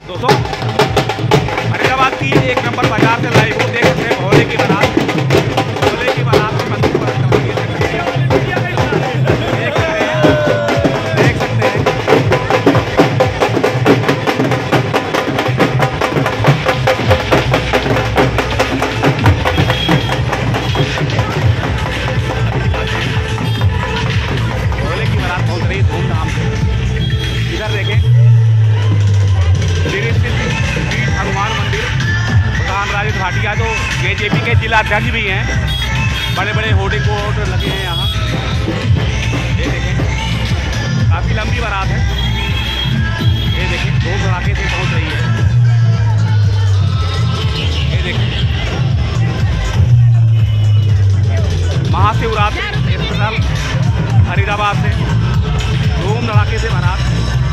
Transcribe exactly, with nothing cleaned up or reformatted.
दोस्तों फरीदाबाद की एक नंबर बाजार से लाइव हो देख सकते हैं भोले की बारात भोले की बारात में मंदिर पर देख सकते हैं। भोले की बारात पहुंच रही धूमधाम से। इधर देखें हनुमान मंदिर प्रधान राज भाटिया जो बीजेपी के जिला अध्यक्ष भी हैं, बड़े बड़े होर्डिंग बोर्ड लगे हैं यहाँ। ये देखें काफ़ी लंबी बारात है। ये देखें धूम धड़ाके से पहुँच रही है। ये देखें महाशिवरात्रि स्पेशल फरीदाबाद से धूम धड़ाके से बारात